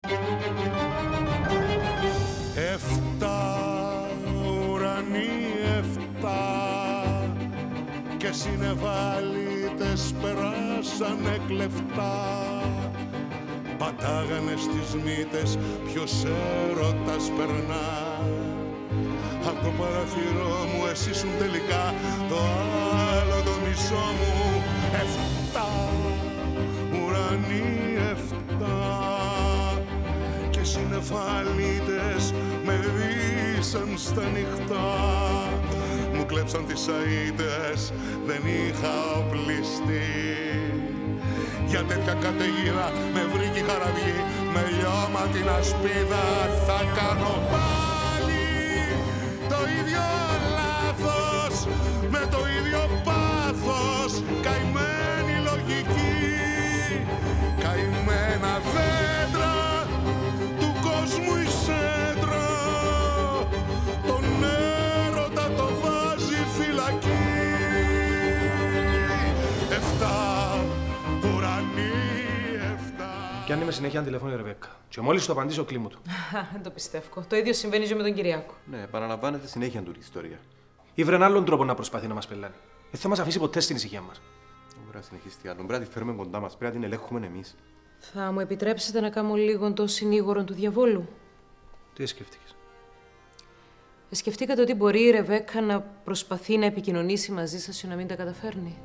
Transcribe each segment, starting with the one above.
Ουρανοί 7 και συνεβάλιτες περάσανε κλεφτά. Πατάγανε στις μύτες ποιος έρωτας περνά. Απ' το παραθυρό μου εσύ ήσουν τελικά το άλλο το μισό μου. 7 ουρανοί 7 και συνεφαλίτες με δύσαν στα νυχτά. Μου κλέψαν τις αΐτες, δεν είχα οπλιστεί. Για τέτοια καταιγίδα με βρήκε η χαραυγή, με λιώμα την ασπίδα θα κάνω πάλι το ίδιο λάθος, με το ίδιο πάθος, καημένη λογική, καημένα δέντρα του κόσμου η σέντρα, τον έρωτα το βάζει φυλακή. 7 ουρανοί 7. Πιάνει με συνέχεια τηλέφωνο η Ρεβέκκα. Και μόλις το απαντήσω, κλείνω του. Δεν το πιστεύω. Το ίδιο συμβαίνει και με τον Κυριάκο. Ναι, παραλαμβάνεται συνέχεια του η ιστορία. Ήβρε άλλον τρόπο να προσπαθεί να μας πελάνει. Δεν θα μας αφήσει ποτέ στην ησυχία μας. Δεν μπορεί να συνεχίσει τι άλλο. Πρέπει να τη φέρουμε κοντά μας. Πρέπει να την ελέγχουμε εμείς. Θα μου επιτρέψετε να κάνω λίγο το συνήγορο του διαβόλου? Τι σκέφτηκες? Σκεφτήκατε ότι μπορεί η Ρεβέκκα να προσπαθεί να επικοινωνήσει μαζί σας και να μην τα καταφέρνει?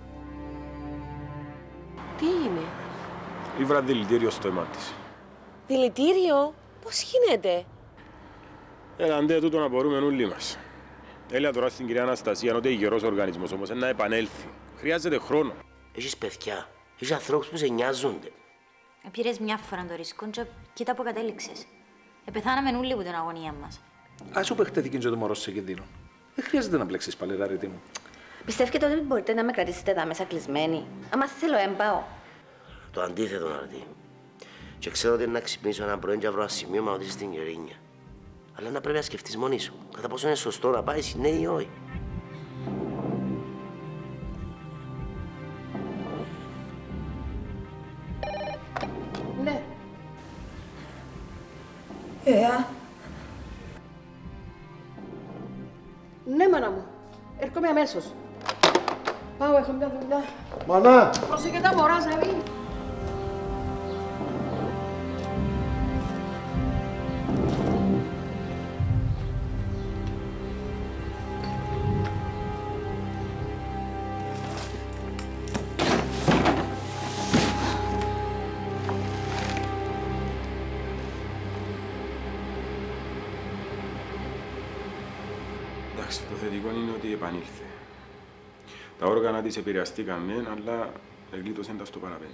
Τι είναι? Ήβρα δηλητήριο στο αίμα της. Δηλητήριο? Πώς γίνεται? Αντί τούτο να μπορούμε όλοι μας. Έλα τώρα στην κυρία Αναστασία ότι είναι γερός οργανισμός όμως να επανέλθει. Χρειάζεται χρόνο. Έχεις παιδιά, έχεις ανθρώπους που σε νοιάζονται. Πήρες μια φορά το ρίσκο και κοίτα που κατέληξες. Πεθάναμε όλοι από την αγωνία μας. Ας σου παιχτέθηκε και το μωρό σε κινδύνο. Δεν χρειάζεται να μπλέξεις πάλι, ράρετη μου. Πιστεύετε ότι μπορείτε να με κρατήσετε εδώ μέσα κλεισμένη? Άμα θέλω, έμπαω. Το αντίθετο, Ναρτή. Και ξέρω ότι είναι να ξυπνήσω ένα πρωί και να βρω ένα σημείωμα ότι είσαι στην Γερίνια. Αλλά να πρέπει να σκεφτείς μόνη σου. Κατά πόσο είναι σωστό να πάει ναι ή όχι. Ναι. Ναι, μάνα μου. Έρχομαι αμέσως. Πάω, έχω μια δουλειά. Μανά! Πρόσεχε τα μωρά, Ζαβή. Εντάξει, το θετικό είναι ότι επανήλθε. Τα όργανα της επηρεαστήκαν, αλλά εγκλήτωσαν τα στο παραπέντε.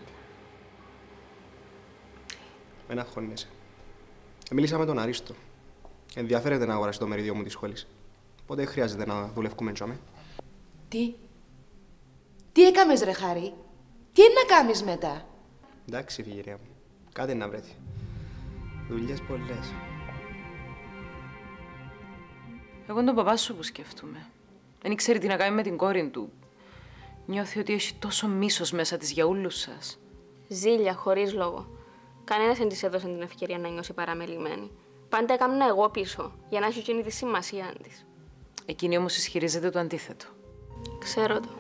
Μην αγχώνεσαι. Μίλησα με τον Αρίστο. Ενδιαφέρεται να αγοράσει το μερίδιο μου της σχολής. Οπότε χρειάζεται να δουλεύουμε έτσι. Τι έκαμες, ρε Χαρή? Τι είναι να κάνεις μετά? Εντάξει, φιγυρία μου. Κάτι να βρέθει. Δουλειές πολλές. Εγώ τον παπά σου που σκέφτομαι. Δεν ξέρει τι να κάνει με την κόρη του. Νιώθει ότι έχει τόσο μίσος μέσα της για όλους σας. Ζήλια, χωρίς λόγο. Κανένας δεν της έδωσε την ευκαιρία να νιώσει παραμελημένη. Πάντα έκανα εγώ πίσω, για να έχει εκείνη τη σημασία της. Εκείνη όμως ισχυρίζεται το αντίθετο. Ξέρω το.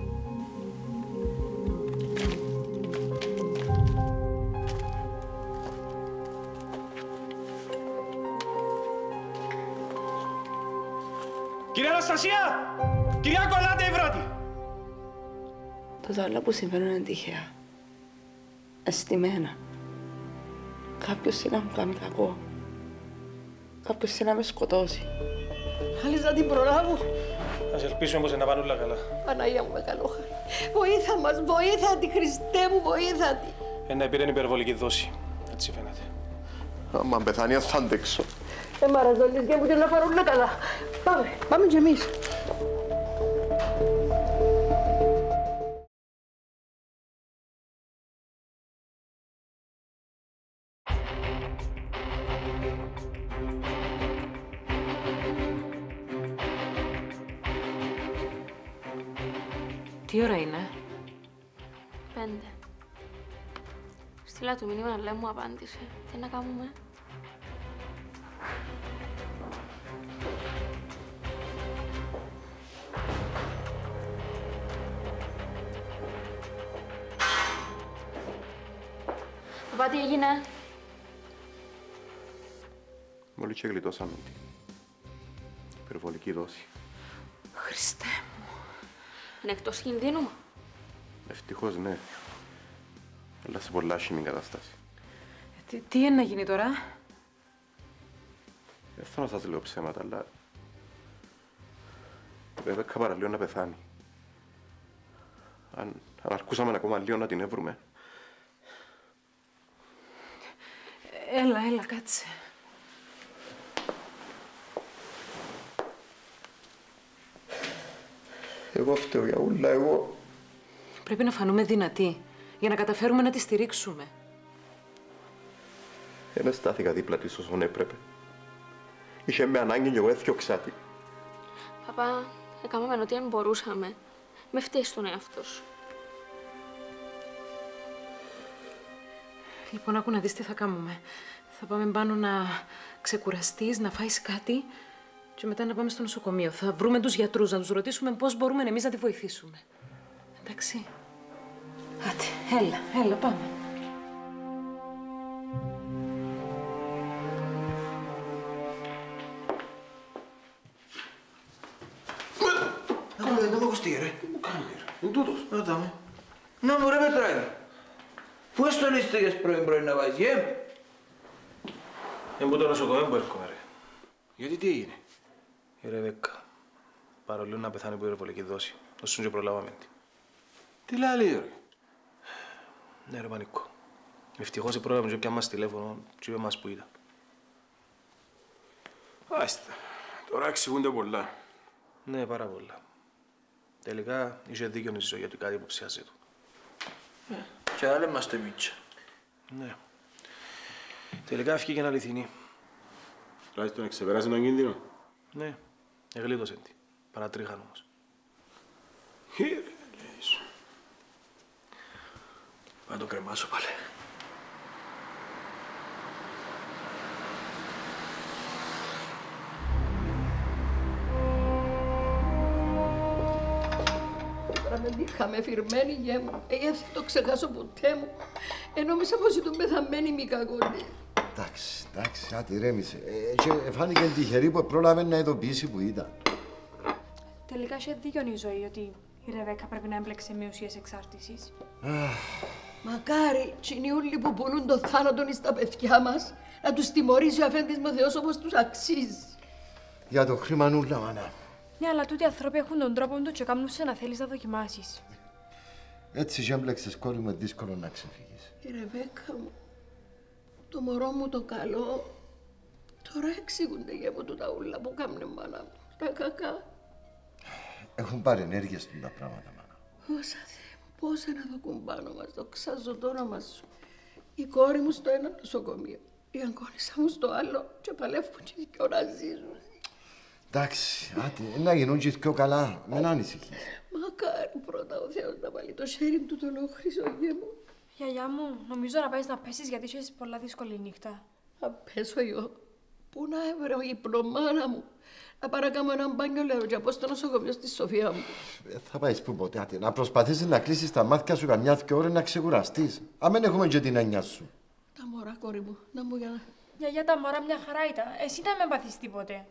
Κυρία Αναστασία! Κυρία Κολάτε, Ευρώτη! Τούτα όλα που συμβαίνουν είναι τυχαία. Αισθημένα. Κάποιος είναι να μου κάνει κακό. Κάποιος είναι να με σκοτώσει. Άλλες να την προλάβω. Ας ελπίσουμε πως να πάνε όλα καλά. Παναγία μου, μεγαλόχαρη. Βοήθα μας, βοήθα τη, Χριστέ μου, βοήθα τη. Να πήρε υπερβολική δόση. Έτσι φαίνεται. Άμα πεθάνει, θα αντέξω. Μαραζόλης και μου και να πάρουν όλα καλά. Πάμε κι εμείς. Τι ώρα είναι? 5. Στη Στείλα του μήνυμα, αλλά μου απάντησε. Τι να κάνουμε? Παπά, τι έγινε? Μόλις και γλιτώσαμε την υπερβολική δόση. Χριστέ μου. Είναι εκτός κινδύνου. Ευτυχώς ναι. Αλλά σε πολλά άσχημη κατάσταση. Τι είναι να γίνει τώρα? Δεν θέλω να σας λέω ψέματα, αλλά... η Ρεβέκκα παραλίγο να πεθάνει. Αν αρκούσαμε ακόμα λίγο να την έβρουμε. Έλα, κάτσε. Εγώ φταίω για ούλα, εγώ. Πρέπει να φανούμε δυνατοί, για να καταφέρουμε να τη στηρίξουμε. Δεν στάθηκα δίπλα της όσον έπρεπε. Είχε με ανάγκη και εγώ έθιωξα τη. Παπά, έκαναμε ό,τι δεν μπορούσαμε. Με φταίει στον εαυτό σου. Λοιπόν, άκου να δεις τι θα κάνουμε. Θα πάμε πάνω να ξεκουραστείς, να φάεις κάτι και μετά να πάμε στο νοσοκομείο. Θα βρούμε τους γιατρούς, να τους ρωτήσουμε πώς μπορούμε εμείς να τη βοηθήσουμε. Εντάξει. Άντε, έλα, πάμε. Δεν μου ακουστεί, ρε. Τι μου κάνει, ρε. Είναι τούτος. Ρωτάμε. Να μου, ρε Πετράκη. Πού εστονίστηκες πρωί να βάζεις, Εμπού το νοσοκομείο που έρχομαι, ρε. Γιατί τι έγινε? Η Ρεβέκκα. Παρολίγο να πεθάνει από υπερβολική δόση. Ώσον και προλάβαμε τη. Τι λέει, ρε. Ναι, ρε Πανικό. Ευτυχώς η πρόγραμμα και πια μας τηλέφωνο και είπε μας που ήταν. Άστα. Τώρα εξηγούνται πολλά. Ναι, πάρα πολλά. Τελικά είχε δίκιο η ζωή για κάτι υποψιάζει του. Και άλλα μας το μίτσα. Ναι. Τελικά έφυγε και ένα αληθινή. Τουλάχιστον εξεπεράσει τον κίνδυνο. Ναι, εγλίτωσε τη. Παρατρίχαν όμως. Πάω να το κρεμάσω πάλι. Δεν είχαμε φυρμένη γε μου. Δεν το ξεχάσω ποτέ μου. Νόμιζα πως ήταν πεθαμένη μη κακόνη. Εντάξει, άτι ρέμισε. Και φάνηκε τυχερή που πρόλαβε να ειδοποιήσει που ήταν. Τελικά είχε δίκιο η ζωή ότι η Ρεβέκκα πρέπει να έμπλεξε με ουσίες εξάρτησης. Μακάρι, τσινιούλοι που πουλούν το θάνατο στα παιδιά μας, να τους τιμωρήσει ο αφέντης με ο Θεός όπως τους αξίζει. Για το χρήμα νουλα, μάνα. Ναι, αλλά τούτοι οι άνθρωποι έχουν τον τρόπο του και κάνουν σε να θέλεις να δοκιμάσεις. Έτσι και έμπλεξες κόρη μου, δύσκολο να ξεφύγεις. Η Ρεβέκκα μου, το μωρό μου το καλό, τώρα εξηγούνται για από τούτα ούλα που κάμνε μάνα μου, τα κακά. Έχουν πάρει ενέργειες του τα πράγματα, μάνα. Όσα Θεέ μου, πόσα να δοκούν πάνω μας, δοξάζω το όνομα σου. Η κόρη μου στο ένα νοσοκομείο, η αγκόνισσα μου στο άλλο και παλεύουν και οι δυο να ζήσουν. Εντάξει, άτι, να γίνουν και πιο καλά, μην ανησυχείς. Μακάρι πρώτα ο Θεός να βάλει το χέρι του τον Χρυσόγειο μου. Γιαγιά μου, νομίζω να πάεις να πέσεις γιατί έχεις πολλά δύσκολη νύχτα. Να πέσω εγώ. Πού να έβρω ύπνο, μάνα μου. Να παρακάμω έναν μπάνιο νερό και από στο νοσοκομείο στη Σοφία μου. Θα πάεις που ποτέ, άτι, να προσπαθήσεις να κλείσεις τα μάτια σου καμιά δυο ώρες να ξεκουραστείς. Αμέν έχουμε και την έννοια σου. Τα μωρά, κόρη μου, να μου για... Γιαγιά, τα μωρά μια χαρά ήταν. Εσύ να με πάθεις τίποτε.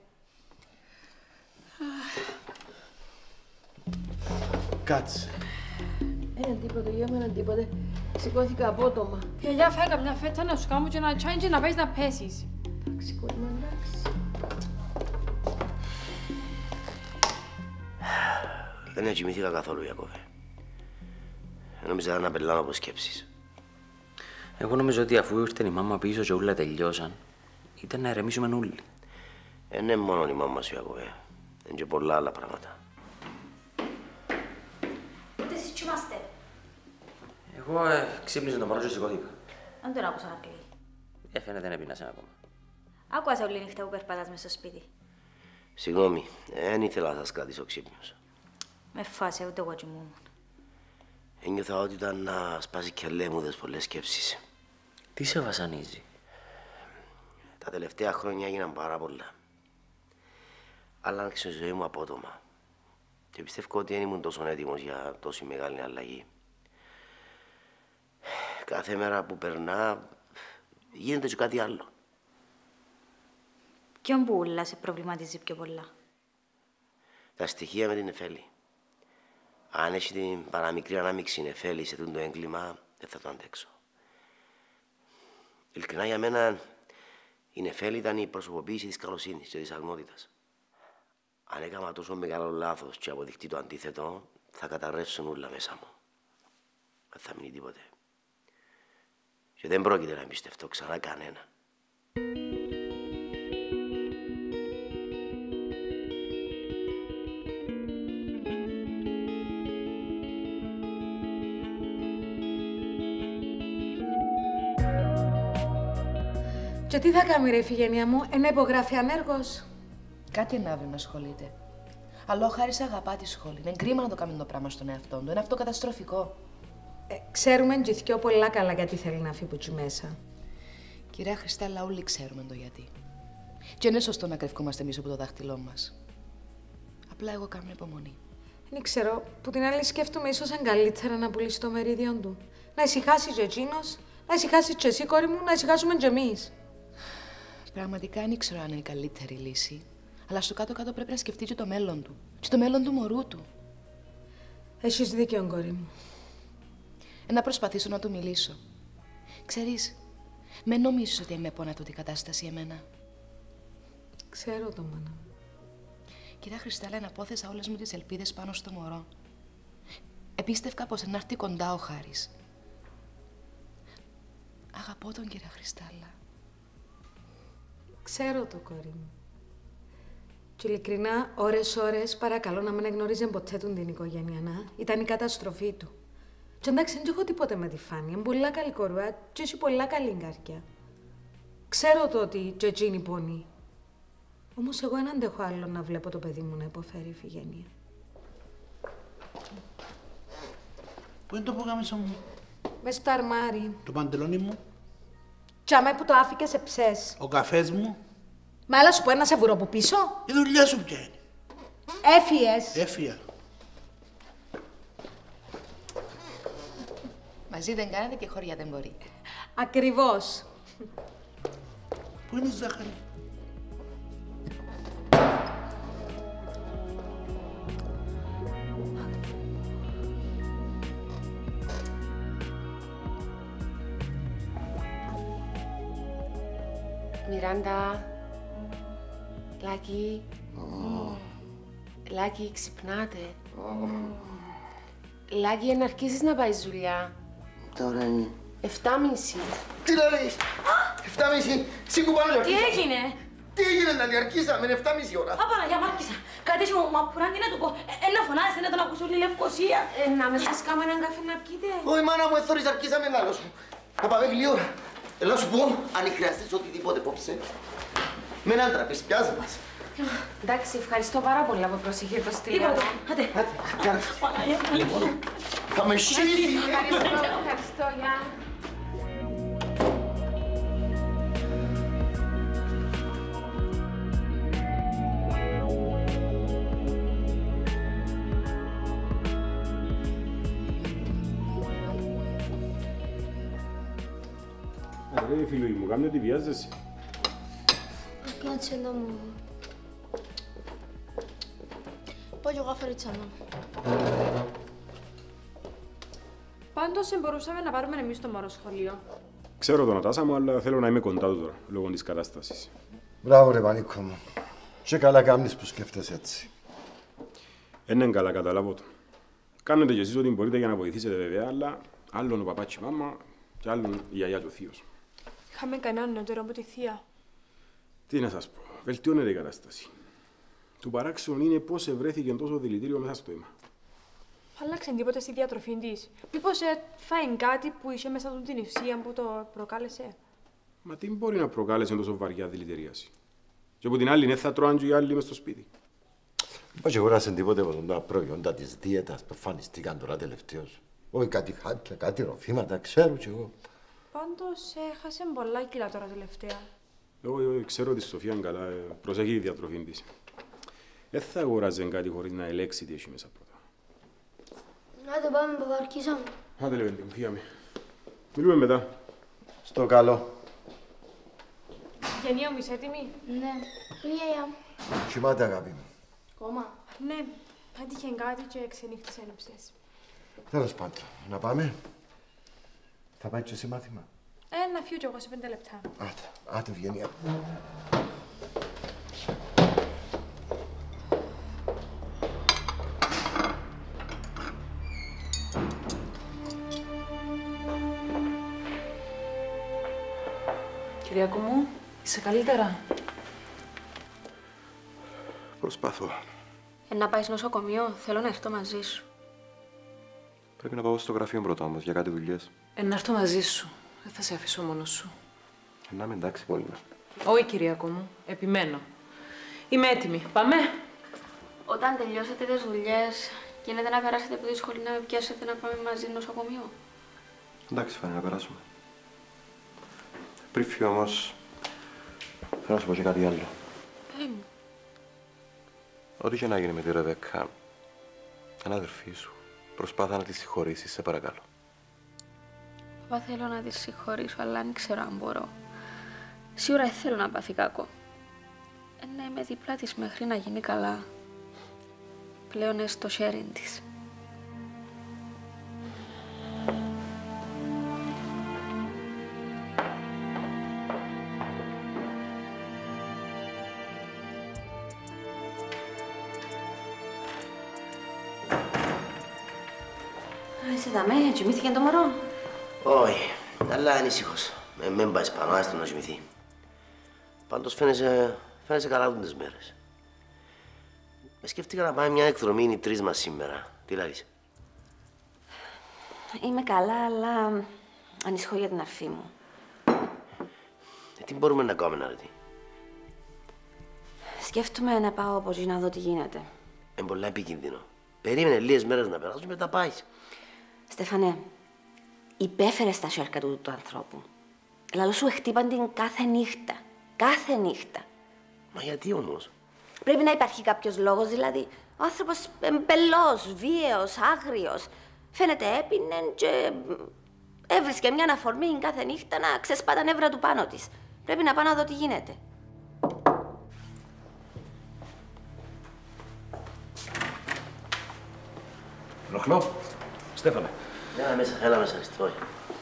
Κάτσε. Τίποτε, για μένα τίποτε. Σηκώθηκα απότομα. Γιαγιά, φάει καμιά φέτσα να σου κάνω και ένα τσάιν και να πάεις να πέσεις. Εντάξει, κόρη μου, εντάξει. Δεν κοιμήθηκα καθόλου, Ιακώβε. Νόμιζα να πελάνω από σκέψεις. Εγώ νομίζω ότι αφού ήρθε η μάμα πίσω και όλα τελειώσαν, ήταν να ερεμήσουμε όλοι. Είναι μόνο η μάμα σου, Ιακώβε. Είναι και πολλά άλλα πράγματα. Ούτε εσείς κοιμάστε. Εγώ ξύπνησα το μωρό και σηκώθηκα. Αν τον άκουσα να κλαίει. Φαίνεται να πεινάσαι ακόμα. Άκουσα όλη νύχτα που περπατάς μες στο σπίτι. Συγγνώμη, δεν ήθελα να σας κρατήσω ξύπνιος. Με φάσε, ούτε εγώ κοιμούμουν. Ένιωθα ότι ήταν να σπάσει και αλέμουδες πολλές σκέψεις. Τι σε βασανίζει? Τα τελευταία χρόνια έγιναν πάρα πολλά. Άλλαξε η ζωή μου απότομα. Και πιστεύω ότι δεν ήμουν τόσο έτοιμος για τόση μεγάλη αλλαγή. Κάθε μέρα που περνά γίνεται και κάτι άλλο. Ποιον που ούλα σε προβληματίζει πιο πολλά? Τα στοιχεία με την Εφέλη. Αν έχει την παραμικρή ανάμειξη Εφέλη σε το έγκλημα, δεν θα το αντέξω. Ειλικρινά για μένα, η Εφέλη ήταν η προσωποποίηση της καλοσύνης και της αγνότητας. Αν έκανα τόσο μεγάλο λάθος και αποδειχτεί το αντίθετο, θα καταρρεύσουν όλα μέσα μου. Δεν θα μείνει τίποτε. Και δεν πρόκειται να εμπιστευτώ ξανά κανένα. Και τι θα κάνει ρε Ιφηγένεια μου, να υπογράφει ανέργος? Κάτι είναι αύριο να ασχολείται. Αλλά ο Χάρης αγαπά τη σχολή. Είναι κρίμα να το κάνουμε το πράγμα στον εαυτό του. Είναι αυτό καταστροφικό. Ξέρουμε και πολλά καλά γιατί θέλει να φύγει από εκεί μέσα. Κυρία Χριστάλλα, όλοι ξέρουμε το γιατί. Και είναι σωστό να κρυφκόμαστε εμείς από το δάχτυλό μας. Απλά εγώ κάνω υπομονή. Δεν ξέρω, που την άλλη σκέφτομαι ίσως είναι καλύτερα να πουλήσει το μερίδιο του. Να ησυχάσει και εκείνος, να ησυχάσει και εσύ κόρη μου, να ησυχάσουμε και εμείς. Πραγματικά δεν ξέρω αν είναι η καλύτερη λύση. Αλλά στο κάτω-κάτω πρέπει να σκεφτεί και το μέλλον του. Και το μέλλον του μωρού του. Έχεις δίκιο, κόρη μου. Να προσπαθήσω να του μιλήσω. Ξέρεις, με νομίζεις ότι με πόνα τούτη κατάσταση εμένα. Ξέρω το, μάνα. Κυρία Χριστάλλα, αναπόθεσα όλες μου τις ελπίδες πάνω στο μωρό. Επίστευκα πως να έρθει κοντά ο Χάρης. Αγαπώ τον, κυρία Χριστάλλα. Ξέρω το, κόρη μου. Και ειλικρινά, ώρες παρακαλώ να μην γνωρίζει ποτέ τον την οικογένεια, να. Ήταν η καταστροφή του. Και εντάξει, δεν έχω τίποτε με τη Φάνη. Είναι πολλά καλή κορούα και έχει πολλά καλή καρδιά. Ξέρω το ότι και εκείνη πονεί. Όμως εγώ δεν αντέχω άλλο να βλέπω το παιδί μου να υποφέρει η Ιφηγένεια. Πού είναι το πουκάμισο μου? Μες στο αρμάρι. Το παντελόνι μου? Τσάμε που το άφηκε σε ψες. Ο καφές μου? Μα έλα σου πω ένα σεβουρό από πίσω. Η δουλειά σου ποια είναι? Έφυγες. Έφυγα. Μαζί δεν κάνετε και χώρια δεν μπορεί. Ακριβώς. Πού είναι η ζάχαρη? Μιράντα, Λάκη, Λάκη, ξυπνάτε. Λάκη, να αρχίσεις να πάει δουλειά. Τώρα είναι 7:30. Τι λέει, 7:30, σήκω πάνω για Τι έγινε? Τι έγινε, να αρχίσαμε, είναι 7:30 ώρα. Απαναγιά Μάρκησα, κάτι έχει μου μαπουράν, τι να του πω. Να φωνάζετε, να τον ακούσω όλη η Λευκοσία. Να με σας κάνω έναν καφέ να πείτε. Όχι μάνα μου, εθώρεις αρχίσαμε λάλο σου. Θα πάμε γλύωρα. Έλα σου πω, αν χρειαστείς οτιδήποτε απόψε. Με έναν τραπέζι, πιάσε μας. Εντάξει, ευχαριστώ πάρα πολύ που προσεχείτε το στυλ. Άντε. Λοιπόν, θα με σύγχυσει. Ευχαριστώ, γεια. Ρε φίλοι μου, κάνε ότι βιάζεσαι. Κάτσε να μου. Πάω κι εγώ φαρίτσα μου. Πάντως μπορούσαμε να πάρουμε εμείς το μωρό σχολείο. Ξέρω τον Ατάσα μου, αλλά θέλω να είμαι κοντά του τώρα, λόγω της κατάστασης. Μπράβο ρε Πανίκο μου. Και καλά κάνεις που σκέφτεσαι έτσι. Είναι καλά, καταλάβω το. Κάνετε κι εσείς ό,τι μπορείτε για να βοηθήσετε βέβαια, αλλά άλλον ο παπάτσι η μάμα και άλλον η γιαγιά και ο θείος. Είχαμε κανέναν νεότερο από τη θεία. Τι να σας πω, βελτιώνεται η κατάσταση. Του παράξενο είναι πώς ευρέθηκε τόσο δηλητήριο μέσα στο αίμα. Άλλαξε τίποτα στη διατροφή της. Μήπως φάει κάτι που είχε μέσα του την ουσία που το προκάλεσε. Μα τι μπορεί να προκάλεσε τόσο βαριά δηλητηρίαση. Και από την άλλη, ναι, θα τρώαν και οι άλλοι μες στο σπίτι. Είπα και αγοράσαν τίποτε από τα προϊόντα της δίαιτας που εμφανιστήκαν τώρα τελευταίως. Όχι κάτι χάπια, κάτι ροφήματα, ξέρω κι εγώ. Πάντως έχασε πολλά κιλά τώρα τελευταία. Εγώ ξέρω τη Σοφία καλά, προσέχει τη διατροφή της. Δεν θα αγοράζει κάτι χωρίς να ελέξει τι έχει μέσα πρώτα. Άντε πάμε, παπαρκίζα μου. Άντε Λεβέντη μου, φύγαμε. Μιλούμε μετά. Στο καλό. Γενία μου, είσαι έτοιμη? Ναι. Πού η γιαγιά μου? Κοιμάται, αγάπη μου. Κόμμα. Ναι, έτυχε κάτι και ξενύχτησε ένεψες. Τέλος πάντων, να πάμε. Θα πάει και εσύ μάθημα. Να φύγω κι εγώ σε 5 λεπτά. Άτε, Ευγενία. Κυριάκο μου, είσαι καλύτερα? Προσπαθώ. Να πάει στο νοσοκομείο, θέλω να έρθω μαζί σου. Πρέπει να πάω στο γραφείο πρώτα όμως, για κάτι δουλειές. Να έρθω μαζί σου. Δεν θα σε αφήσω μόνος σου. Να είμαι εντάξει, Πολύνα. Όχι, Κυριάκο μου. Επιμένω. Είμαι έτοιμη. Πάμε. Όταν τελειώσετε τις δουλειές, γίνεται να περάσετε από τη σχολή να με πιάσετε να πάμε μαζί στο νοσοκομείο. Εντάξει, Φάνη, να περάσουμε. Πριν φύγω όμως, θέλω να σου πω και κάτι άλλο. Ό,τι και να γίνει με τη Ρεβέκα, ένα αδερφή σου, προσπάθα να τη συγχωρήσεις, σε παρακαλώ. Παπά, θέλω να τη συγχωρήσω, αλλά δεν ξέρω αν μπορώ. Σίγουρα δεν θέλω να πάθει κακό. Να είμαι δίπλα της μέχρι να γίνει καλά. Πλέον είναι στο sharing της. Είσαι δαμέ, κοιμήθηκε το μωρό? Όχι, αλλά ανήσυχος. Μην πάει πάνω, άστο να κοιμηθεί. Πάντως φαίνεσαι καλά τις μέρες. Σκέφτηκα να πάμε μια εκδρομή, είναι οι τρεις μας σήμερα. Τι λάρεις? Είμαι καλά, αλλά ανησυχώ για την αρφή μου. Τι μπορούμε να κάνουμε, αρετή? Σκέφτομαι να πάω από εκεί να δω τι γίνεται. Είναι πολλά επικίνδυνο. Περίμενε λίγες μέρες να περάσουν και μετά πάεις. Στέφανε, υπέφερες τα σέρκα του ανθρώπου. Λαλό σου χτύπαν την κάθε νύχτα. Κάθε νύχτα. Μα γιατί όμως? Πρέπει να υπάρχει κάποιος λόγος, δηλαδή ο άνθρωπος εμπελός, βίαιος, άγριος. Φαίνεται έπινε και έβρισκε μια αφορμή κάθε νύχτα να ξεσπά τα νεύρα του πάνω της. Πρέπει να πάω να δω τι γίνεται. Ενοχλώ. Στέφανε. Έλα μέσα, αριστώ.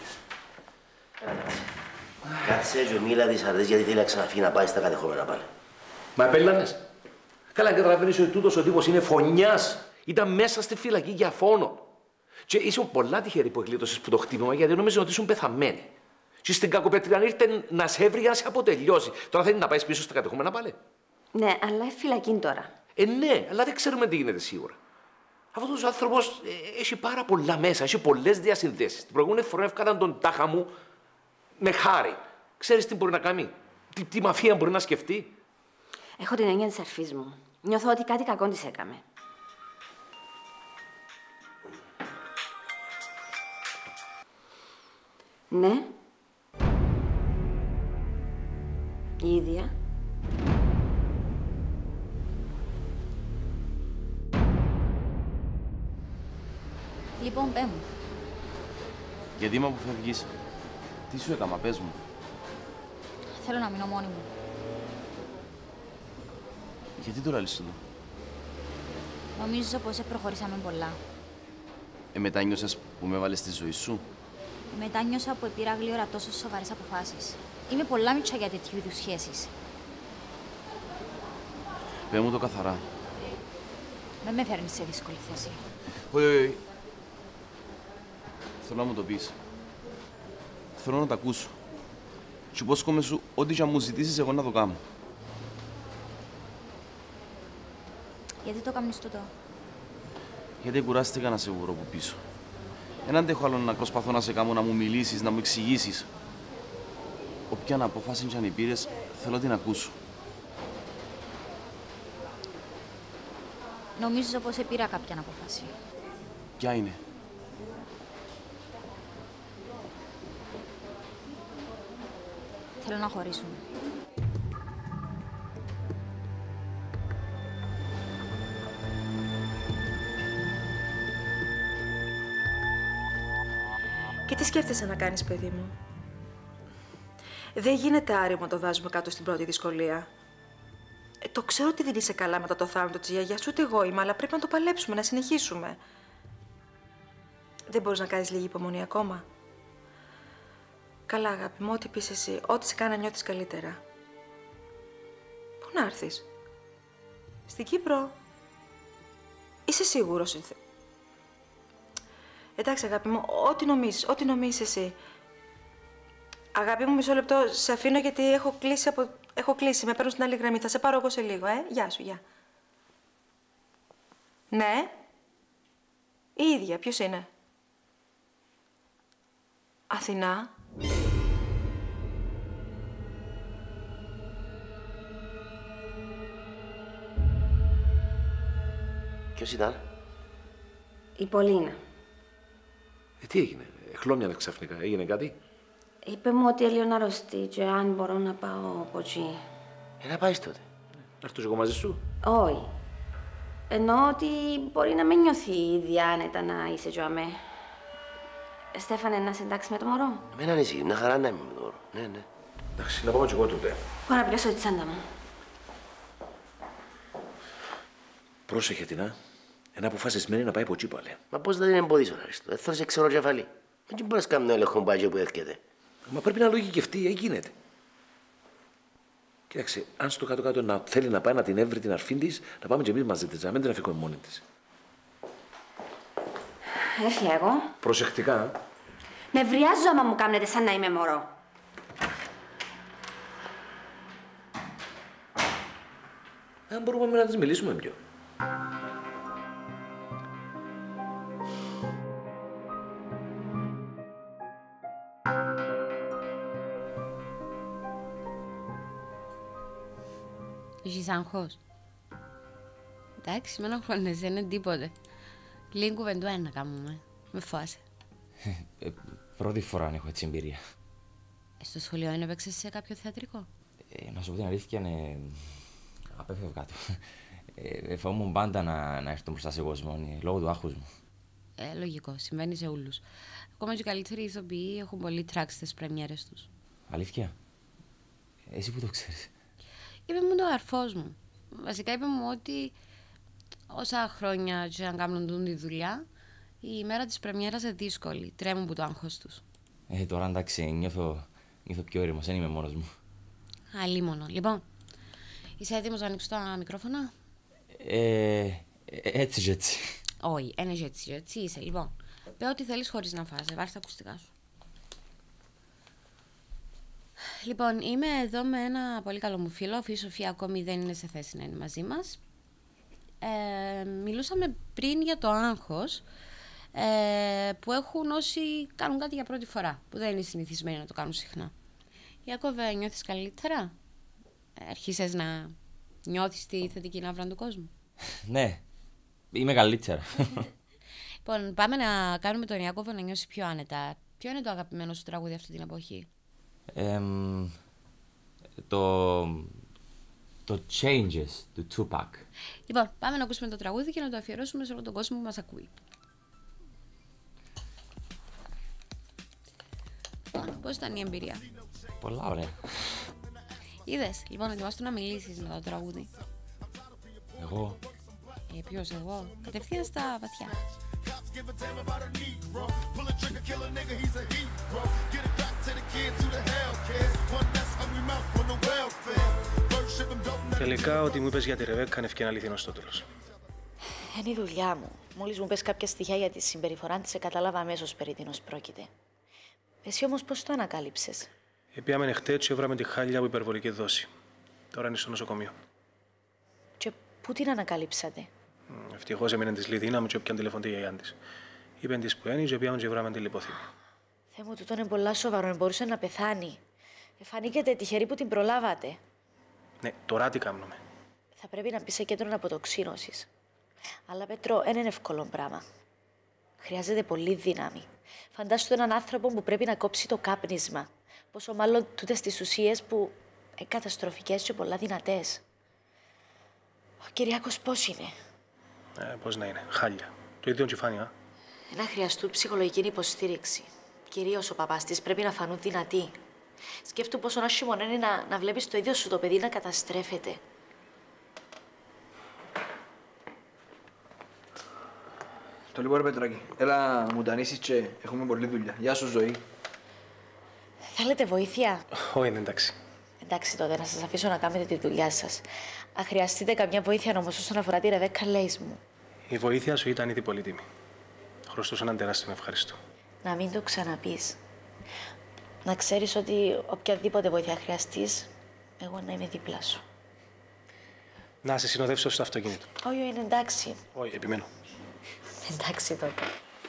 Κάτσε και μίλα της αρδές γιατί θέλει να ξαναφύγει να πάει στα κατεχόμενα πάλι. Μα επέλανες. Καλά, καταλαβαίνεις ότι τούτος ο τύπος είναι φωνιάς. Ήταν μέσα στη φυλακή για φόνο. Και ήσουν πολλά τυχερή που εκλείτωσες που το χτύπημα γιατί νόμιζε ότι ήσουν πεθαμένη. Και στην κακοπέτρια ήρθε να σε έβρει για να σε αποτελειώσει. Τώρα θέλει να πάει πίσω στα κατεχόμενα πάλι. Ναι, αλλά φυλακή τώρα. Ναι, αλλά δεν ξέρουμε τι γίνεται σίγουρα. Αυτός ο άνθρωπος έχει πάρα πολλά μέσα, έχει πολλές διασυνδέσεις. Την προηγούμενη φορά έφκαναν τον τάχα μου με χάρη. Ξέρεις τι μπορεί να κάνει, τι μαφία μπορεί να σκεφτεί. Έχω την έννοια της αρφής μου. Νιώθω ότι κάτι κακό της έκαμε. Ναι. Η ίδια. Λοιπόν, πέ μου. Γιατί με αποφεύγεις? Τι σου έκαμα, πες μου. Θέλω να μείνω μόνη μου. Γιατί το λαλείς τούτο? Νομίζω πως προχωρήσαμε πολλά. Μετάνιωσες που με έβαλες στη ζωή σου? Μετάνιωσα που πήρα γλύωρα τόσο σοβαρές αποφάσεις. Είμαι πολλά μίτσα για τέτοιου είδους σχέσεις. Πες μου το καθαρά. Δεν με φέρνεις σε δύσκολη θέση. Όχι. Θέλω να μου το πεις. Θέλω να το ακούσω. Και υπόσχομαι σου, ό,τι και αν μου ζητήσεις, εγώ να το κάνω. Γιατί το κάνεις τούτο? Γιατί κουράστηκα να σε βρω από πίσω. Εν αντέχω άλλο να προσπαθώ να σε κάνω να μου μιλήσεις, να μου εξηγήσεις. Όποια απόφαση κι αν πήρες, θέλω την ακούσω. Νομίζω πως πήρα κάποια απόφαση. Ποια είναι? Θέλω να χωρίσουμε. Και τι σκέφτεσαι να κάνεις, παιδί μου? Δεν γίνεται άριμο το βάζουμε κάτω στην πρώτη δυσκολία. Το ξέρω ότι δεν είσαι καλά μετά το θάνατο της γιαγιάς, ούτε εγώ είμαι, αλλά πρέπει να το παλέψουμε, να συνεχίσουμε. Δεν μπορείς να κάνεις λίγη υπομονή ακόμα? Καλά, αγάπη μου, ό,τι πεις εσύ, ό,τι σε κάνει να νιώθεις καλύτερα. Πού να έρθεις? Στην Κύπρο? Είσαι σίγουρος? Εντάξει, αγάπη μου, ό,τι νομίζεις εσύ. Αγάπη μου, μισό λεπτό, σε αφήνω γιατί έχω κλείσει. Με παίρνω στην άλλη γραμμή. Θα σε πάρω εγώ σε λίγο, Γεια σου, γεια. Ναι. Η ίδια, ποιος είναι? Αθηνά. Ποιος ήταν? Η Πολίνα. Τι έγινε, χλώμιανε ξαφνικά, έγινε κάτι? Είπε μου ότι έλειω να αρρωστεί και αν μπορώ να πάω από εκεί. Να πάεις τότε. Να έρθω εγώ μαζί σου. Όχι. Εννοώ ότι μπορεί να μην νιώθει η ίδια άνετα να είσαι και αμέ. Στέφανε, να σε εντάξει με το μωρό? Μην ανησυχείς, μια χαρά να είμαι με το μωρό. Ναι. Εντάξει, να πάω κι εγώ τότε. Πάω να πιάσω τη τσάντα μου. Πρόσεχε την, είναι αποφασισμένη να πάει από εκεί πάλι. Μα πώς θα την εμποδίσω, Αριστό? Δεν θα σε ξέρω κεφαλή. Δεν μπορείς να κάνεις έλεγχο μπάτζο που έρχεται. Μα πρέπει να λογικευτεί, γίνεται. Κοίταξε, αν στο κάτω-κάτω να θέλει να πάει να την έβρει την αρφήν της, να πάμε κι εμείς μαζί της, να μην την αφήκουμε μόνη της. Έφυγα. Προσεκτικά. Με βριάζω άμα μου κάνετε σαν να είμαι μωρό. Αν μπορούμε να της μιλήσουμε πιο. Έχεις άγχος? Εντάξει, με ενοχλώνεσαι, δεν είναι τίποτε. Λίγη κουβεντούα να κάνουμε. Με φοβάσαι. Πρώτη φορά έχω έτσι εμπειρία. Στο σχολείο δεν έπαιξες σε κάποιο θεατρικό? Να σου πω την αλήθεια, απέφευγα το. Φοβούμουν πάντα να έρθω μπροστά σε κόσμο, λόγω του άγχους μου. Λογικό, συμβαίνει σε όλους. Ακόμα και οι καλύτεροι ηθοποιοί έχουν πολύ τράξει στις πρεμιέρες τους. Αλήθεια? Εσύ που το ξέρεις? Είπε μου το αρφός μου. Βασικά είπε μου ότι όσα χρόνια και αν κάνουν τη δουλειά, η μέρα της πρεμιέρας είναι δύσκολη. Τρέμουν που το άγχος τους. Τώρα εντάξει, νιώθω πιο ήρεμος, δεν είμαι μόνος μου. Αλίμονο. Λοιπόν, είσαι έτοιμος να ανοίξεις τα μικρόφωνα? Έτσι. Όχι, είναι έτσι είσαι. Λοιπόν, πέ ό,τι θέλεις χωρίς να φας. Βάρεις τα ακουστικά σου. Λοιπόν, είμαι εδώ με ένα πολύ καλό μου φίλο. Η Σοφία ακόμη δεν είναι σε θέση να είναι μαζί μας. Μιλούσαμε πριν για το άγχος που έχουν όσοι κάνουν κάτι για πρώτη φορά, που δεν είναι συνηθισμένοι να το κάνουν συχνά. Ιάκωβε, νιώθεις καλύτερα? Αρχίσες να νιώθεις τη θετική ναύρα του κόσμου? Ναι, είμαι καλύτερα. Λοιπόν, πάμε να κάνουμε τον Ιάκωβο να νιώσει πιο άνετα. Ποιο είναι το αγαπημένο σου τραγούδι αυτή την εποχή? Το Changes του Tupac. Λοιπόν, πάμε να ακούσουμε το τραγούδι και να το αφιερώσουμε σε όλο τον κόσμο που μας ακούει. Λοιπόν, πώς ήταν η εμπειρία? Πολλά ωραία. Είδες, λοιπόν, ετοιμάσου να μιλήσεις με το τραγούδι. Εγώ? Ποιος εγώ? Κατευθείαν στα βαθιά. Τελικά, ό,τι μου είπες για τη Ρεβέκκα είναι αληθινό στο τέλος. Είναι η δουλειά μου. Μόλις μου πες κάποια στοιχεία για τη συμπεριφορά της, κατάλαβα αμέσως περί τίνος πρόκειται. Εσύ όμως πώς το ανακάλυψες? Πήγαμε χτες και έβραμε τη χάλια από υπερβολική δόση. Τώρα είναι στο νοσοκομείο. Και πού την ανακαλύψατε? Ευτυχώς έμεινε της Λιδίνα μου και όποιαν τηλεφωνεί η γιαγιά της. Είπεν της που είναι και πήγαμε και βράμε τη λιποθύμη. Θεέ μου, τούτο είναι πολλά σοβαρό. Μπορούσε να πεθάνει. Φανήκεται τυχερή που την προλάβατε. Ναι, τώρα τι κάνουμε? Θα πρέπει να μπει σε κέντρο αποτοξίνωσης. Αλλά Πέτρο, δεν είναι εύκολο πράγμα. Χρειάζεται πολύ δύναμη. Φαντάσου έναν άνθρωπο που πρέπει να κόψει το κάπνισμα. Πόσο μάλλον τούτες τις ουσίες που είναι καταστροφικές και πολλά δυνατές. Ο Κυριάκος πώς είναι? Πώς να είναι, χάλια. Το ίδιο τσιφάνια. Να χρειαστούν ψυχολογική υποστήριξη. Κυρίως ο παπάς της πρέπει να φανούν δυνατοί. Σκέφτομαι πόσο άσχημο είναι να βλέπεις το ίδιο σου το παιδί να καταστρέφεται. Το λοιπόν, Πετράκη, έλα μου τανίσεις και έχουμε πολλή δουλειά. Γεια σου, Ζωή. Θέλετε βοήθεια? Όχι, είναι εντάξει. Εντάξει τότε, να σας αφήσω να κάνετε τη δουλειά σας. Αν χρειαστείτε καμιά βοήθεια όμως όσον αφορά τη Ρεβέκα, λέεις μου. Η βοήθεια σου ήταν ήδη πολύτιμη. Χρωστούσα έναν τεράστιο ευχαριστώ. Να μην το ξαναπείς. Να ξέρεις ότι οποιαδήποτε βοήθεια χρειαστείς, εγώ να είμαι δίπλα σου. Να σε συνοδεύσω στο αυτοκίνητο. Όχι, είναι εντάξει. Όχι, επιμένω. Εντάξει τότε.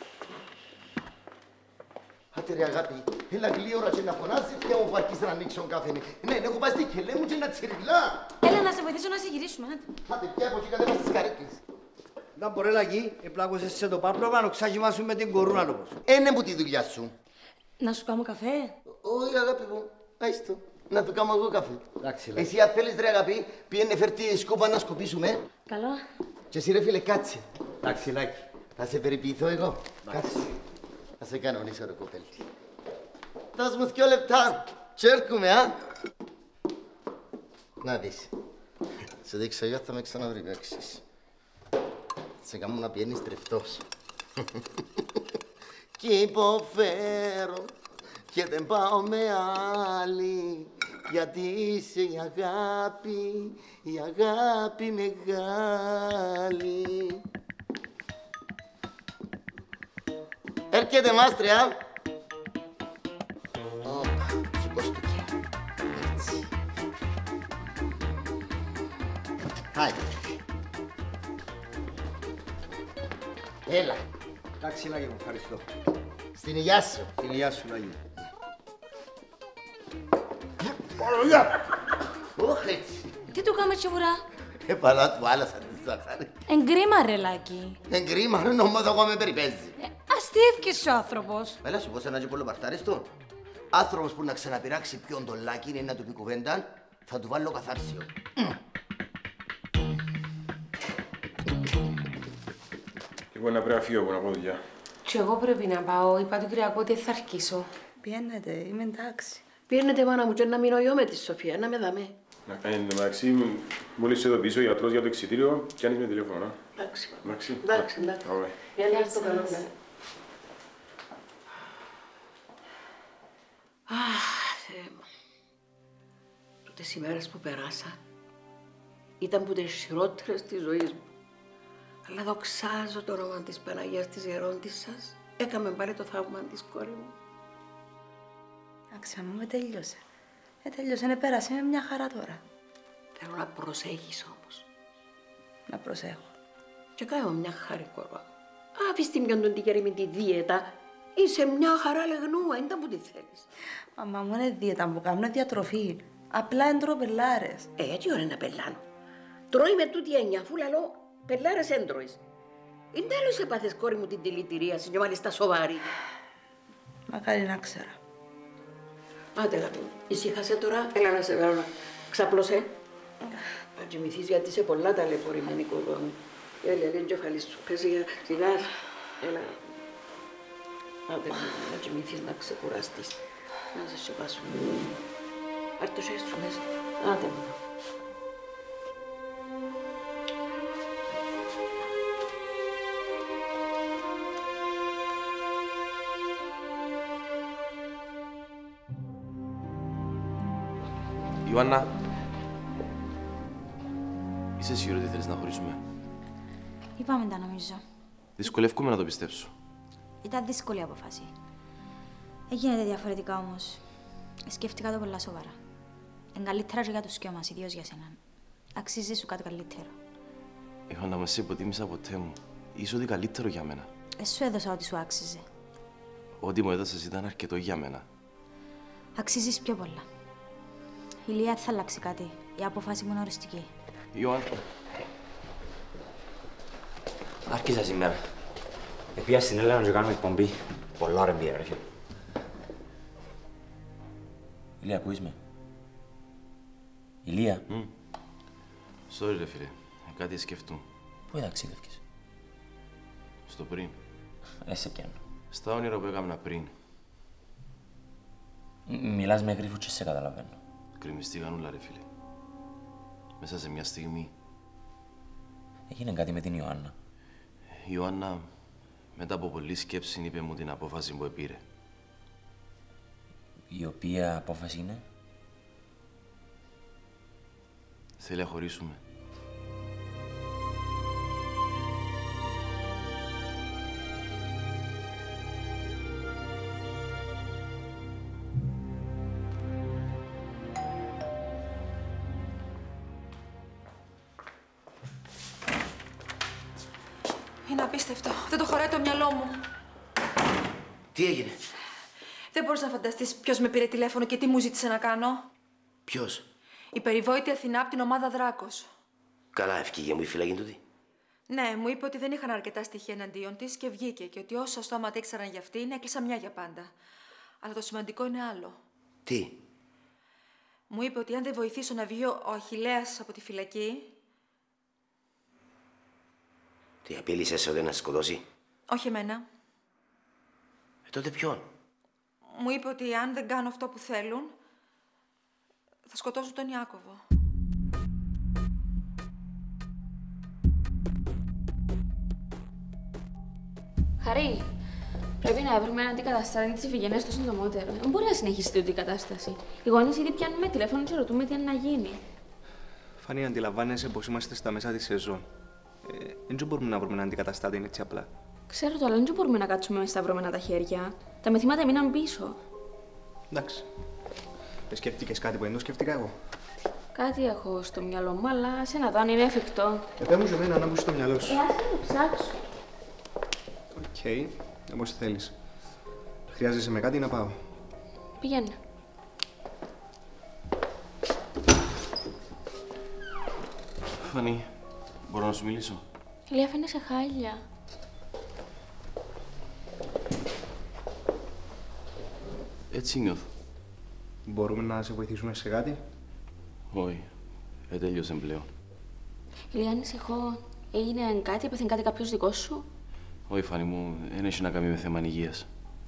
Άντε ρε αγάπη, έλα γλύωρα και να φωνάζεις και μου παρκείς να ανοίξω καφέ. Ναι, έχω πάει στη κελέ μου και να τσιριλά. Έλα να σε βοηθήσω να σε γυρίσουμε, άντε. Άντε πια από εκεί κατέβα στις καρέκλες. Να μπορεί λαγί, επλάκωσες σε το πάπλωμα, να ξάχυμάσουν με την κορούνα λόγος. Είναι που τη δουλειά σου. Να σου κάνω καφέ. Όχι αγάπη μου, άιστο. Να του κάνω εγώ καφέ. Εντάξει, εσύ αν θέλεις ρε αγάπη, πήγαινε φέρτη σκούπα να σκοπίσουμε. Καλό. Και εσύ ρε φίλε κάτσε. Εντάξει, Λάκη. Θα σε περιποιηθώ εγώ. Κάτσε. Θα σε κανονίσω ρε κοπέλη. Δώσ' μου 2 λεπτά. Και έρχομαι, α. Να δεις. Σε δείξω εγώ θα με ξαναβρικάξεις. Σε κάνω να πιένεις τρεφτός. Κι υποφέρω και δεν πάω με άλλη. Γιατί είσαι η αγάπη μεγάλη. Έρχεται μάστρια. Σηκώστηκε. Έτσι. Χάι. Έλα. Εντάξει, Λάγη μου, ευχαριστώ. Στην υγειά σου. Στην υγειά σου, Λάγη. Παρολιά. Όχι έτσι. Τι του κάνουμε τσιβουρά? Παλά του άλλα σαν τη ζάχαρη. Εγκρίμα ρε Λάκη. Εγκρίμα, νομίζω εγώ με περιπέζει. Αστείευκες ο άνθρωπος. Έλα σου πω σε ένα και πολύ παρτάριστο. Άνθρωπος που να ξαναπειράξει ποιον τον Λάκη είναι να του πει κουβέντα, θα του βάλω καθάρσιο. Λοιπόν, να πρέπει να φύγω από να πω δουλειά. Και εγώ πρέπει να πάω. Είπα του Κυριακού ότι θα αρχίσω. Πιένετε, είμαι εντάξει. Πιένετε μάνα μου και να μείνω εγώ με τη Σοφία, να με δαμε. Εν τω μεταξύ, μόλις σε ειδοποιήσω ο γιατρός για το εξιτήριο, πιάνεις με τηλέφωνο. Εντάξει. Εντάξει. Για να έρθω καλό. Αχ, Θεέ μου. Τούτες οι μέρες που περάσα ήταν που τις χειρότερες της ζωής μου. Αλλά δοξάζω το όνομα της Παναγίας της Γερόντισσας. Έκαμε πάλι το θαύμα της κόρη μου. Εντάξει, μου τέλειωσε. Τέλειωσε, πέρασε με μια χαρά τώρα. Θέλω να προσέχεις όμως. Να προσέχω. Και κάνω μια χάρη κορβά. Άφης την ποιον τον τικέρι με τη δίαιτα. Είσαι μια χαρά λεγνούα, είναι τα που τη θέλεις. Μαμά μου είναι δίαιτα που κάνω, διατροφή. Απλά έντρωω πελάρες. Έτσι ώρα να πελάνω. Τρώει με τούτη έννοια, αφού λαλώ πελάρες έντρωες. Είναι τέλος έπαθες κόρη μου την δηλητηρίαση και μάλιστα σοβαρή. Μακάρι να ξέρα. Άντε αγάπη μου, ησύχασε τώρα, έλα να σε βάλω να ξαπλώσαι. Να κοιμηθείς γιατί είσαι πολλά ταλαιπωρημένη κορδό μου. Έλα, έλα, εγκεφαλής σου, πες σιγά, έλα. Άντε να κοιμηθείς, να ξεκουραστείς, να σε σιωπάσουν. Άρ' το χέρι σου μέσα, άντε μου. Ιωάννα, είσαι σίγουρη ότι θέλεις να χωρίσουμε? Είπαμε τα νομίζω. Δυσκολεύομαι να το πιστέψω. Ήταν δύσκολη απόφαση. Έγινε διαφορετικά όμως. Σκέφτηκα το πολλά σοβαρά. Είναι καλύτερα και για τους δυο μας, ιδίως για σένα. Αξίζει σου κάτι καλύτερο. Ιωάννα, με σε υποτίμησα ποτέ μου. Είσαι ό,τι καλύτερο για μένα. Σου έδωσα ό,τι σου άξιζε. Ό,τι μου έδωσες ήταν αρκετό για μένα. Αξίζεις πιο πολλά. Η Λία θα αλλάξει κάτι. Η απόφαση μου είναι οριστική. Ιωάννα. Άρχισα σήμερα. Επία στην Έλενα να κάνουμε εκπομπή. Πολλά ωραία μπήρα, ρε φίλε. Ηλία, ακούεις με? Ηλία. Sorry ρε φίλε, κάτι σκεφτούν. Πού ταξίδευκες? Στο πριν. Σε πιάνω. Στα όνειρα που έκανα πριν. Μιλάς με γρίφους και σε καταλαβαίνω. Κρεμιστήκαν όλα ρε φίλε. Μέσα σε μια στιγμή. Έγινε κάτι με την Ιωάννα. Η Ιωάννα, μετά από πολλή σκέψη, είπε μου την απόφαση που επήρε. Η οποία απόφαση είναι? Θέλει να χωρίσουμε. Είναι απίστευτο. Δεν το χωράει το μυαλό μου. Τι έγινε? Δεν μπορείς να φανταστείς ποιος με πήρε τηλέφωνο και τι μου ζήτησε να κάνω. Ποιος? Η περιβόητη Αθηνά από την ομάδα Δράκος. Καλά, ευκήγε μου η φυλακή τούτη. Ναι, μου είπε ότι δεν είχαν αρκετά στοιχεία εναντίον της και βγήκε και ότι όσα στόματα ήξεραν για αυτήν έκλεισαν μια για πάντα. Αλλά το σημαντικό είναι άλλο. Τι? Μου είπε ότι αν δεν βοηθήσω να βγει ο Αχιλλέας από τη φυλακή. Τι απείλησες ότι να σκοτώσει? Όχι εμένα. Τότε ποιον? Μου είπε ότι αν δεν κάνω αυτό που θέλουν, θα σκοτώσουν τον Ιάκωβο. Χαρή, πρέπει να βρούμε έναν αντικαταστάτη της Ιφηγενίας το συντομότερο. Δεν μπορεί να συνεχίσει τούτη η κατάσταση. Οι γονείς ήδη πιάνουμε τηλέφωνο και ρωτούμε τι είναι να γίνει. Φανή, αντιλαμβάνεσαι πως είμαστε στα μέσα της σεζόν. Δεν μπορούμε να βρούμε έναν αντικαταστάτη έτσι απλά. Ξέρω το, αλλά δεν μπορούμε να κάτσουμε με σταυρωμένα τα χέρια. Τα μεθήματα μείναν πίσω. Εντάξει. Δεν σκέφτηκες κάτι που δεν το σκέφτηκα εγώ? Κάτι έχω στο μυαλό μου, αλλά σε να δω αν είναι εφικτό. Πες μου σε μένα να μπει στο μυαλό σου. Άσε να το ψάξω. Οκ, όπως θέλεις. Χρειάζεσαι με κάτι να πάω? Πηγαίνω. Φανή, μπορώ να σου μιλήσω? Ηλία, φαίνεσαι χάλια. Έτσι νιώθω. Μπορούμε να σε βοηθήσουμε σε κάτι? Όχι. Τέλειωσε πλέον. Ηλία, ανησυχώ. Έγινε κάτι, έπαθε κάτι κάποιος δικός σου? Όχι, Φανή μου, δεν έχει να κάνει με θέμα υγείας.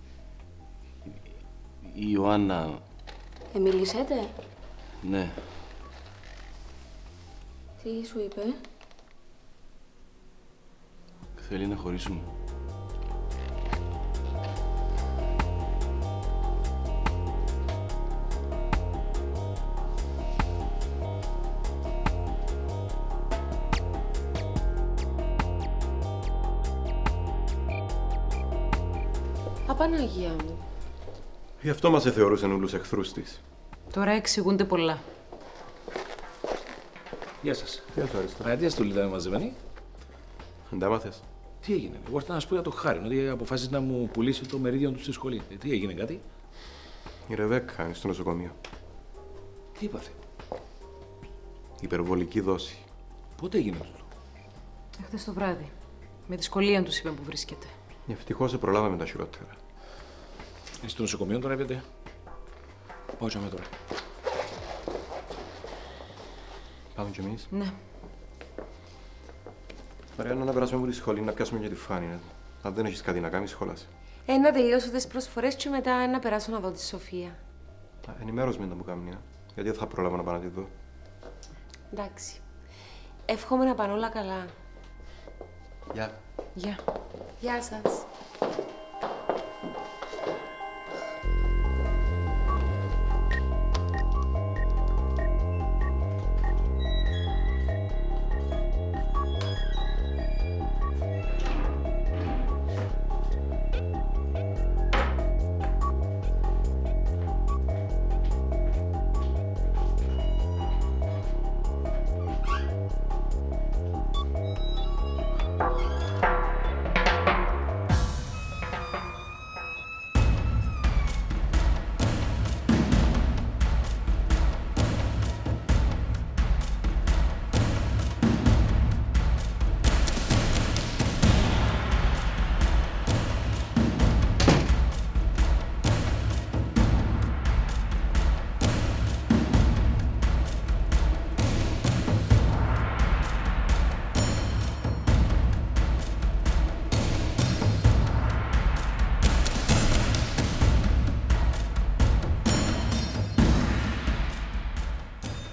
Η Ιωάννα... Μιλήσετε? Ναι. Τι σου είπε? Θέλει να χωρίσουμε. Απαναγία μου. Γι' αυτό μας θεωρούσαν όλους εχθρούς της. Τώρα εξηγούνται πολλά. Γεια σας. Γεια σου, Αριστό. Γιατί ας του λιτάμε μαζεμένοι? Δεν τα μάθες? Τι έγινε? Εγώ ήρθα να σου πω για το Χάρη, ότι αποφάσισε να μου πουλήσει το μερίδιο του στη σχολή. Τι έγινε, κάτι? Η Ρεβέκκα είναι στο νοσοκομείο. Τι είπατε? Υπερβολική δόση. Πότε έγινε αυτό? Χθες το βράδυ. Με δυσκολία τους είπε που βρίσκεται. Ευτυχώς προλάβαμε τα χειρότερα. Είσαι στο νοσοκομείο τώρα, είπατε? Πάω και τώρα. Πάμε κι εμείς. Ναι. Ωραία, να περάσουμε από τη σχολή, να πιάσουμε και τη Φάνη. Αν δεν έχεις κάτι να κάνεις, σχολάσαι. Να τελειώσω τις προσφορές και μετά να περάσω να δω τη Σοφία. Ενημέρωσε με να μου κάνει, γιατί δεν θα προλάβω να πάω να τη δω. Εντάξει. Εύχομαι να πάνε όλα καλά. Γεια. Γεια. Γεια σας.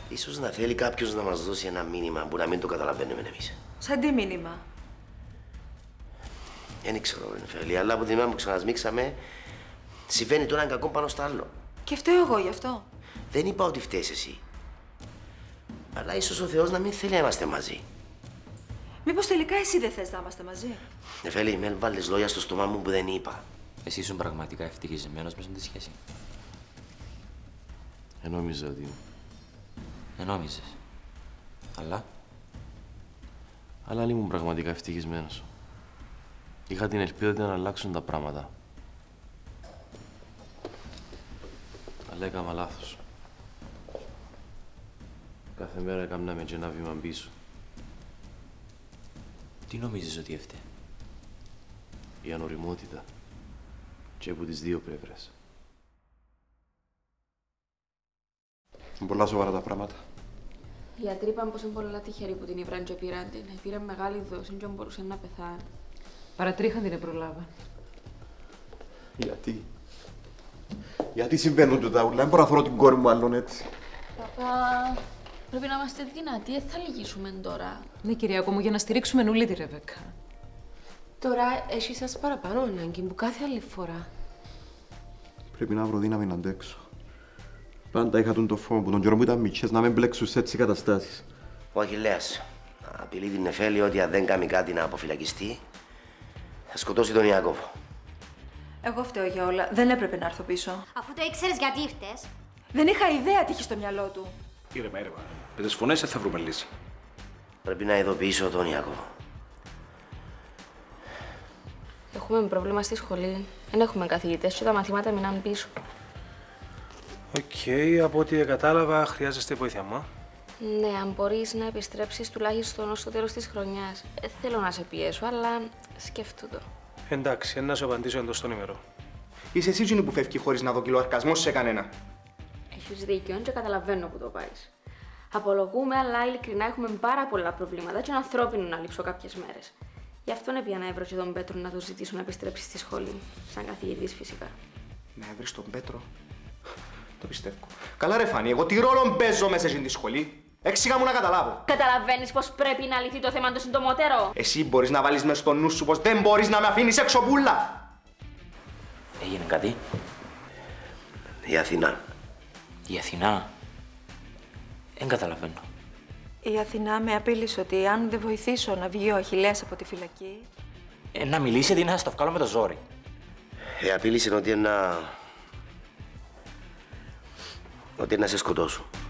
Ίσως να θέλει κάποιος να μας δώσει ένα μήνυμα που να μην το καταλαβαίνουμε εμείς. Σαν τι μήνυμα? Δεν ξέρω, Νεφέλη, αλλά από την ημέρα που ξανασμίξαμε, συμβαίνει το ένα κακό πάνω στο άλλο. Και φταίω εγώ γι' αυτό. Δεν είπα ότι φταίς εσύ. Αλλά ίσως ο Θεός να μην θέλει να είμαστε μαζί. Μήπως τελικά εσύ δεν θες να είμαστε μαζί? Νεφέλη, μην βάλεις λόγια στο στόμα μου που δεν είπα. Εσύ ήσουν πραγματικά ευτυχισμένος μέσα στη σχέση. Νόμιζα ότι... Νόμιζες. Αλλά... Αλλά αν ήμουν πραγματικά ευτυχισμένος. Είχα την ελπίδα ότι να αλλάξουν τα πράγματα. Αλλά έκανα λάθος. Κάθε μέρα έκαναμε και ένα βήμα πίσω. Τι νομίζεις ότι έφταιγε? Η ανοριμότητα. Και από τις δύο πλευρές. Είναι πολλά σοβαρά τα πράγματα. Οι γιατροί είπαν πως είναι πολλά τυχεροί που την ήβραν και πήραν την. Πήραν μεγάλη δόση και μπορούσε να πεθάνει. Παρατρίχαν την προλάβαν. Γιατί? Γιατί συμβαίνουν τούτα ούλα, δεν μπορώ να θωρώ την κόρη μου άλλον έτσι. Παπά, πρέπει να είμαστε δυνατοί, δεν θα λυγίσουμε τώρα. Ναι, Κυριακό μου, για να στηρίξουμε όλη τη Ρεβέκα. Τώρα έχει σας παραπάνω ανάγκη που κάθε άλλη φορά. Πρέπει να βρω δύναμη να αντέξω. Πάντα είχα το φόβο που τον καιρό που ήταν μητσές να μην μπλέξουν σε έτσι καταστάσεις. Ο Αχιλλέας απειλεί την Νεφέλη ότι αν δεν κάνει κάτι να αποφυλακιστεί, θα σκοτώσει τον Ιάκωβο. Εγώ φταίω για όλα. Δεν έπρεπε να έρθω πίσω. Αφού το ήξερες, γιατί ήρθες? Δεν είχα ιδέα τι είχε στο μυαλό του. Ήρεμα. Με τις φωνές θα βρούμε λύση. Πρέπει να ειδοποιήσω τον Ιάκωβο. Έχουμε πρόβλημα στη σχολή. Δεν έχουμε καθηγητές και τα μαθήματα μείναν πίσω. Οκ, από ό,τι κατάλαβα, χρειάζεστε βοήθεια μου. Ναι, αν μπορείς να επιστρέψεις τουλάχιστον ως το τέλος της χρονιάς. Θέλω να σε πιέσω, αλλά σκέφτου το. Εντάξει, να σου απαντήσω εντός των ημερών. Είσαι εσύ εκείνη που φεύγει χωρίς να δοκιλώ αρκασμός σε κανένα. Έχεις δίκιο και καταλαβαίνω που το πάεις. Απολογούμε, αλλά ειλικρινά έχουμε πάρα πολλά προβλήματα και είναι ανθρώπινο να λείψω κάποιες μέρες. Γι' αυτό έπια να έβρω και τον Πέτρο να του ζητήσω να επιστρέψει στη σχολή. Σαν καθηγητής φυσικά. Να έβρεις τον Πέτρο. Το πιστεύω. Καλά ρε Φάνη, εγώ τι ρόλο παίζω μέσα στην σχολή. Έξιγα μου να καταλάβω. Καταλαβαίνεις πως πρέπει να λυθεί το θέμα το συντομότερο. Εσύ μπορείς να βάλεις μες στο νου σου πως δεν μπορείς να με αφήνεις έξω πουλά. Έγινε κάτι? Η Αθηνά. Η Αθηνά? Δεν καταλαβαίνω. Η Αθηνά με απείλησε ότι αν δεν βοηθήσω να βγει ο Αχιλλέας από τη φυλακή... Να μιλήσει ή να στο βγάλω με το ζόρι. Απείλησε ότι να σε σκοτώσω.